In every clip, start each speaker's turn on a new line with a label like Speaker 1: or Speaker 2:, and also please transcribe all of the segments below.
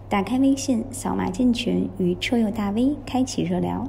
Speaker 1: 打开微信，扫码进群，与车友大 V 开启热聊。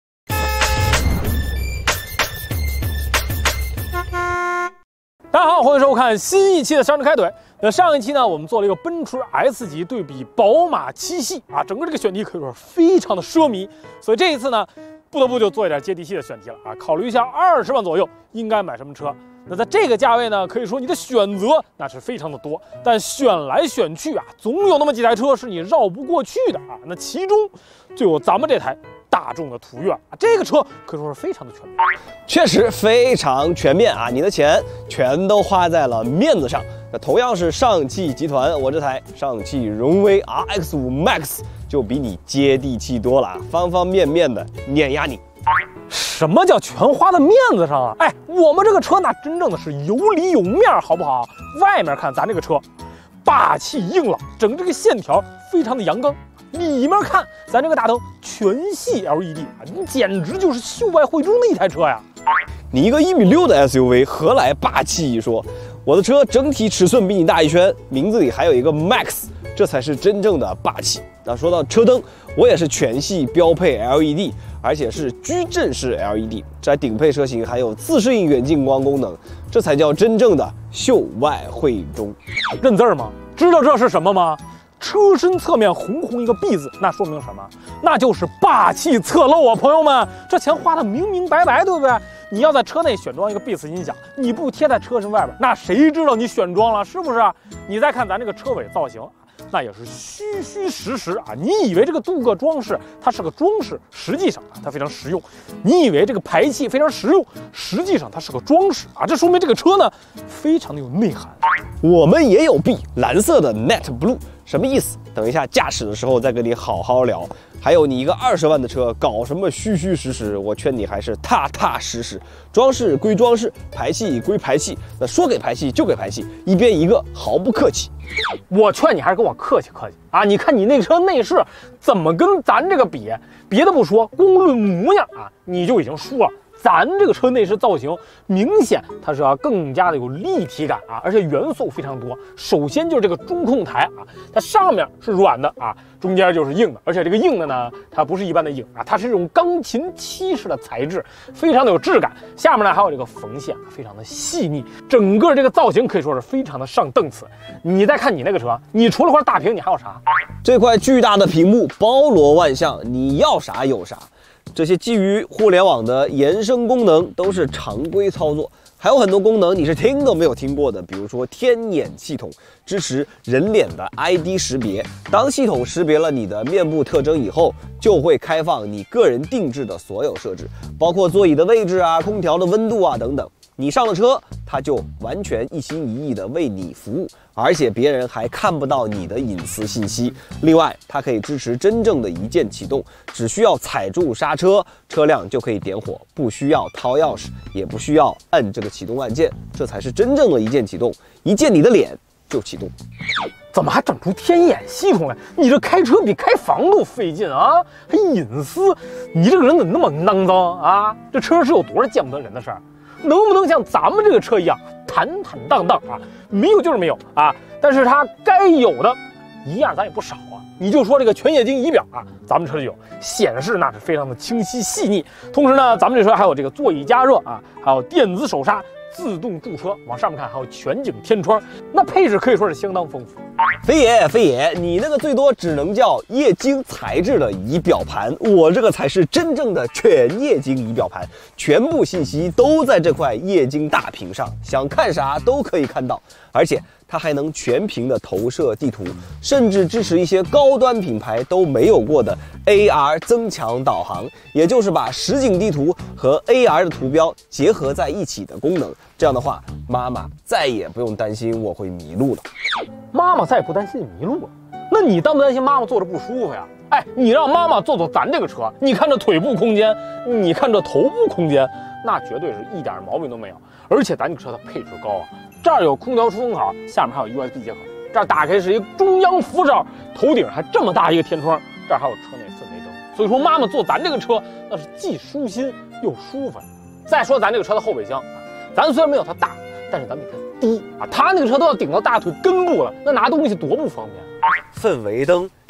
Speaker 2: 大家好，欢迎收看新一期的上车开怼。那上一期呢，我们做了一个奔驰 S 级对比宝马7系啊，整个这个选题可以说非常的奢靡，所以这一次呢，不得不就做一点接地气的选题了啊，考虑一下20万左右应该买什么车。那在这个价位呢，可以说你的选择那是非常的多，但选来选去啊，总有那么几台车是你绕不过去的啊。那其中就有咱们这台大众的途岳啊，这个车可以说是非常的全面，
Speaker 3: 确实非常全面啊！你的钱全都花在了面子上。那同样是上汽集团，我这台上汽荣威 RX5 Max 就比你接地气多了啊，方方面面的碾压你。
Speaker 2: 什么叫全花在面子上啊？哎，我们这个车那真正的是有里有面，好不好？外面看咱这个车，霸气硬朗，整这个线条非常的阳刚。里面看咱这个大灯全系 LED 啊，你简直就是秀外慧中的一台车呀！
Speaker 3: 你一个1.6米的 SUV， 何来霸气一说？我的车整体尺寸比你大一圈，名字里还有一个 Max， 这才是真正的霸气。那说到车灯，我也是全系标配 LED， 而且是矩阵式 LED， 在顶配车型还有自适应远近光功能，这才叫真正的秀外慧中。
Speaker 2: 认字儿吗？知道这是什么吗？车身侧面红一个 B 字，那说明什么？那就是霸气侧漏啊！朋友们，这钱花的明明白白，对不对？你要在车内选装一个 Beats 音响，你不贴在车身外边，那谁知道你选装了是不是？你再看咱这个车尾造型，那也是虚实啊！你以为这个镀铬装饰它是个装饰，实际上啊它非常实用；你以为这个排气非常实用，实际上它是个装饰啊！这说明这个车呢非常的有内涵。
Speaker 3: 我们也有 B 蓝色的 Net Blue， 什么意思？等一下驾驶的时候再跟你好好聊。还有你一个20万的车，搞什么虚实，我劝你还是踏实。装饰归装饰，排气归排气，那说给排气就给排气，一边一个，毫不客气。
Speaker 2: 我劝你还是跟我客气啊！你看你那车内饰怎么跟咱这个比？别的不说，光论模样啊，你就已经输了。咱这个车内饰造型明显它是要更加的有立体感啊，而且元素非常多。首先就是这个中控台啊，它上面是软的啊，中间就是硬的，而且这个硬的呢，它不是一般的硬啊，它是这种钢琴漆式的材质，非常的有质感。下面呢还有这个缝线，非常的细腻，整个这个造型可以说是非常的上档次。你再看你那个车，你除了块大屏，你还有啥？
Speaker 3: 这块巨大的屏幕包罗万象，你要啥有啥。这些基于互联网的延伸功能都是常规操作，还有很多功能你是听都没有听过的，比如说天眼系统，支持人脸的 ID 识别。当系统识别了你的面部特征以后，就会开放你个人定制的所有设置，包括座椅的位置啊、空调的温度啊等等。你上了车，它就完全一心一意的为你服务，而且别人还看不到你的隐私信息。另外，它可以支持真正的一键启动，只需要踩住刹车，车辆就可以点火，不需要掏钥匙，也不需要按这个启动按键，这才是真正的一键启动，一键你的脸就启动。
Speaker 2: 怎么还整出天眼系统来？你这开车比开房都费劲啊，还隐私，你这个人怎么那么肮脏啊？这车上是有多少见不得人的事儿？能不能像咱们这个车一样坦荡荡啊？没有就是没有啊，但是它该有的一样咱也不少啊。你就说这个全液晶仪表啊，咱们车就有，显示那是非常的清晰细腻。同时呢，咱们这车还有这个座椅加热啊，还有电子手刹、自动驻车，往上面看还有全景天窗，那配置可以说是相当丰富。
Speaker 3: 飞爷，你那个最多只能叫液晶材质的仪表盘，我这个才是真正的全液晶仪表盘，全部信息都在这块液晶大屏上，想看啥都可以看到，而且它还能全屏的投射地图，甚至支持一些高端品牌都没有过的 AR 增强导航，也就是把实景地图和 AR 的图标结合在一起的功能。这样的话，妈妈再也不用担心我会迷路了。
Speaker 2: 妈妈再也不担心你迷路了，那你担不担心妈妈坐着不舒服呀？哎，你让妈妈坐咱这个车，你看这腿部空间，你看这头部空间，那绝对是一点毛病都没有。而且咱这个车它配置高啊，这儿有空调出风口，下面还有 USB 接口，这儿打开是一个中央扶手，头顶还这么大一个天窗，这儿还有车内氛围灯。所以说妈妈坐咱这个车那是既舒心又舒服。再说咱这个车的后备箱啊，咱虽然没有它大，但是咱比它低啊，它那个车都要顶到大腿根部了，那拿东西多不方便。
Speaker 3: 氛围灯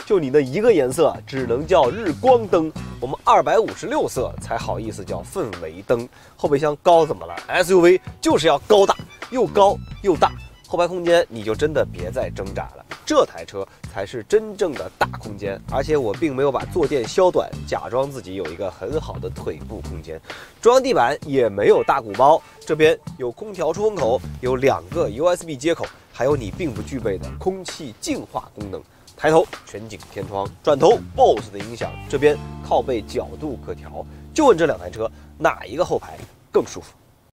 Speaker 3: 就你那一个颜色只能叫日光灯，我们256色才好意思叫氛围灯。后备箱高怎么了 ？SUV 就是要高大，又高又大。后排空间你就真的别再挣扎了，这台车才是真正的大空间。而且我并没有把坐垫削短，假装自己有一个很好的腿部空间。中央地板也没有大鼓包，这边有空调出风口，有2个 USB 接口，还有你并不具备的空气净化功能。抬头全景天窗，转头 BOSS 的音响，这边靠背角度可调。就问这2台车哪一个后排更舒服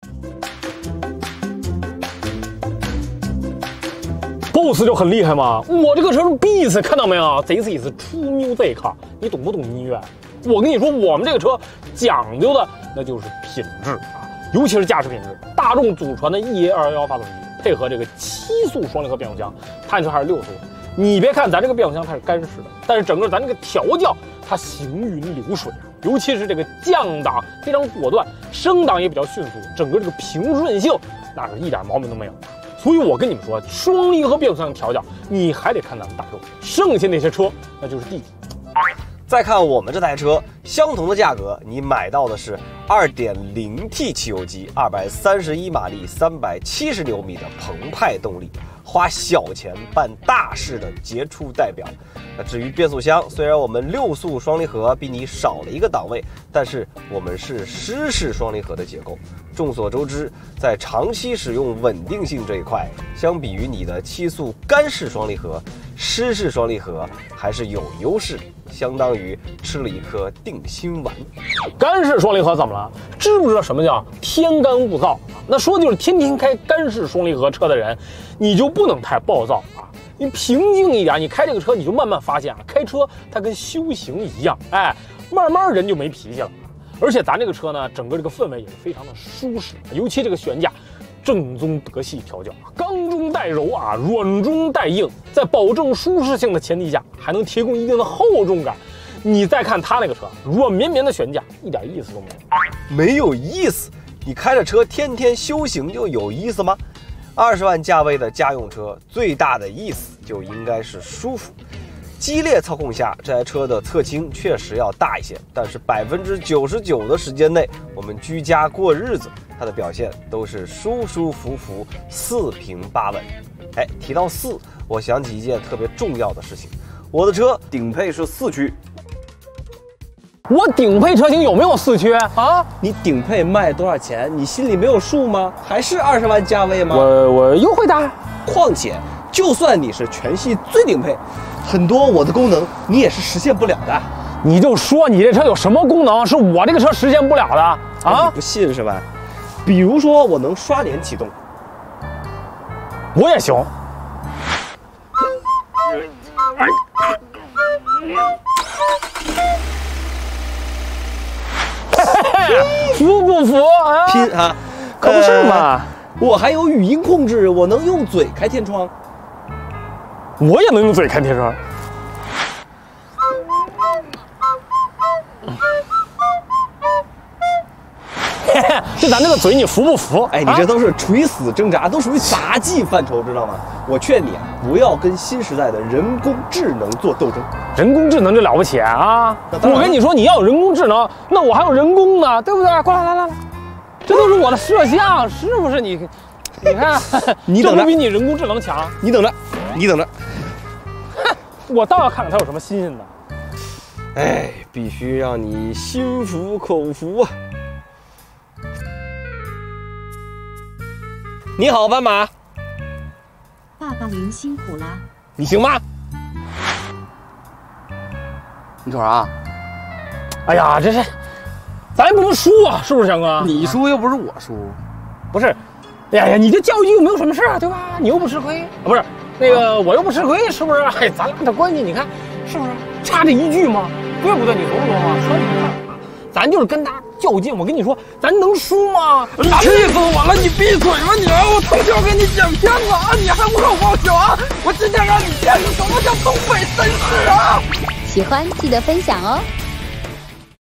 Speaker 2: ？BOSS 就很厉害嘛，我这个车是 Beats， 看到没有 ？This is true music， 你懂不懂音乐？我跟你说，我们这个车讲究的那就是品质啊，尤其是驾驶品质。大众祖传的 EA211发动机，配合这个7速双离合变速箱，它还是6速。你别看咱这个变速箱它是干式的，但是整个咱这个调教它行云流水啊，尤其是这个降档非常果断，升档也比较迅速，整个这个平顺性那是一点毛病都没有。所以我跟你们说，双离合变速箱调教，你还得看咱们大众，剩下那些车那就是弟弟。
Speaker 3: 再看我们这台车，相同的价格，你买到的是 2.0T 汽油机，231马力，370牛米的澎湃动力，花小钱办大事的杰出代表。那至于变速箱，虽然我们6速双离合比你少了一个档位，但是我们是湿式双离合的结构。众所周知，在长期使用稳定性这一块，相比于你的7速干式双离合，湿式双离合还是有优势。相当于吃了一颗定心丸。
Speaker 2: 干式双离合怎么了？知不知道什么叫天干物燥？那说的就是天天开干式双离合车的人，你就不能太暴躁啊！你平静一点，你开这个车你就慢慢发现啊，开车它跟修行一样，哎，慢慢人就没脾气了。而且咱这个车呢，整个这个氛围也是非常的舒适，尤其这个悬架。正宗德系调教，刚中带柔啊，软中带硬，在保证舒适性的前提下，还能提供一定的厚重感。你再看它那个车，软绵绵的悬架，一点意思都没有。
Speaker 3: 没有意思？你开着车天天修行就有意思吗？20万价位的家用车，最大的意思就应该是舒服。激烈操控下，这台车的侧倾确实要大一些，但是99%的时间内，我们居家过日子，它的表现都是舒舒服服，4平8稳。哎，提到4，我想起一件特别重要的事情，我的车顶配是4驱。
Speaker 2: 我顶配车型有没有4驱啊？
Speaker 3: 你顶配卖多少钱？你心里没有数吗？还是20万价位吗？
Speaker 2: 我优惠大。
Speaker 3: 况且，就算你是全系最顶配，很多我的功能你也是实现不了的。
Speaker 2: 你就说你这车有什么功能是我这个车实现不了的啊？
Speaker 3: 你不信是吧？比如说我能刷脸启动，
Speaker 2: 我也行。服不服啊？
Speaker 3: 拼啊！
Speaker 2: 可不是嘛！
Speaker 3: 我还有语音控制，我能用嘴开天窗。
Speaker 2: 我也能用嘴开天窗。就咱这个嘴，你服不服？
Speaker 3: 哎，你这都是垂死挣扎，都属于杂技范畴，知道吗？我劝你啊，不要跟新时代的人工智能做斗争。
Speaker 2: 人工智能就了不起啊！我跟你说，你要有人工智能，那我还有人工呢，对不对？过来，来，这都是我的摄像，是不是？你看，
Speaker 3: 你等着，
Speaker 2: 这都比你人工智能强。
Speaker 3: 你等着，你等着。
Speaker 2: 我倒要看看它有什么新鲜的。
Speaker 3: 哎，必须让你心服口服啊！你好，斑马。
Speaker 4: 爸爸您辛苦啦。
Speaker 2: 你行吗？
Speaker 5: 你瞅啥？
Speaker 2: 哎呀，这是，咱也不能输啊，是不是，强哥？
Speaker 5: 你输又不是我输，
Speaker 2: 不是。哎呀，你这教育又没有什么事啊，对吧？你又不吃亏啊，不是那个我又不吃亏，是不是？哎，咱俩的关系你看是不是差这一句吗？对不对？你琢磨琢磨，说你看啊，咱就是跟他较劲。我跟你说，咱能输吗？
Speaker 5: 气死我了！你闭嘴吧你！我从小给你讲片子啊，你还无口报销啊！我今天让你见识什么叫东北绅士啊！
Speaker 4: 喜欢记得分享哦。